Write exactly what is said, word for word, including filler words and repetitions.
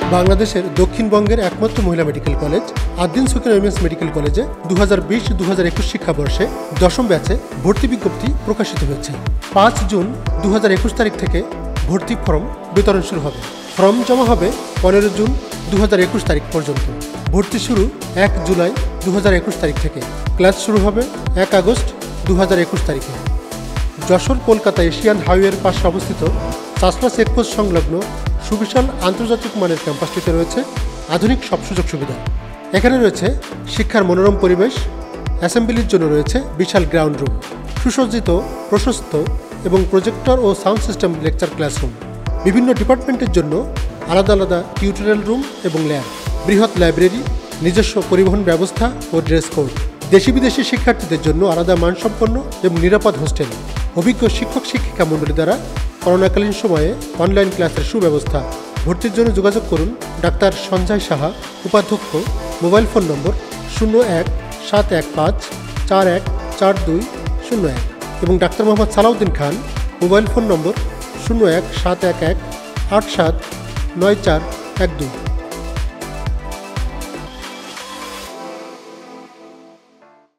বাংলাদেশের দক্ষিণবঙ্গের একমাত্র মহিলা medical college Addin Sukina women's medical কলেজে দু হাজার বিশ দু হাজার একুশ শিক্ষাবর্ষে দশম ব্যাচে ভর্তি বিজ্ঞপ্তি প্রকাশিত হয়েছে। পাঁচ জুন দু হাজার একুশ তারিখ থেকে ভর্তি ফর্ম বিতরণ শুরু হবে। ফর্ম জমা হবে পনেরো জুন দু হাজার একুশ তারিখ পর্যন্ত। ভর্তি শুরু এক জুলাই দু হাজার একুশ তারিখ থেকে। ক্লাস শুরু হবে এক আগস্ট দু হাজার একুশ তারিখে। যশোর কলকাতা এশিয়ান হাইওয়ের পাশে অবস্থিত চাষলা চেকপোস্ট সংলগ্ন সুবিশাল আন্তর্জাতিক মানের ক্যাম্পাসটিতে রয়েছে আধুনিক সব সুযোগ সুবিধা। এখানে রয়েছে শিক্ষার মনোরম পরিবেশ, অ্যাসেম্বলির জন্য রয়েছে বিশাল গ্রাউন্ড রুম, সুসজ্জিত, প্রশস্ত এবং প্রজেক্টর ও সাউন্ড সিস্টেম লেকচার ক্লাসরুম, বিভিন্ন ডিপার্টমেন্টের জন্য আলাদা আলাদা টিউটোরিয়াল রুম এবং ল্যাব, বৃহৎ লাইব্রেরি, নিজস্ব পরিবহন ব্যবস্থা ও ড্রেস কোড, দেশি বিদেশি শিক্ষার্থীদের জন্য আলাদা মানসম্পন্ন এবং নিরাপদ হোস্টেল, অভিজ্ঞ শিক্ষক শিক্ষিকা মণ্ডলী দ্বারা করোনাকালীন সময়ে অনলাইন ক্লাসের সুব্যবস্থা। ভর্তির জন্য যোগাযোগ করুন ডাক্তার সঞ্জয় সাহা, উপাধ্যক্ষ, মোবাইল ফোন নম্বর শূন্য এক সাত এক পাঁচ চার এক চার দুই শূন্য এক এবং doctor Mohammad Salauddin Khan, mobile phone number শূন্য এক সাত এক এক আট সাত নয় চার এক দুই।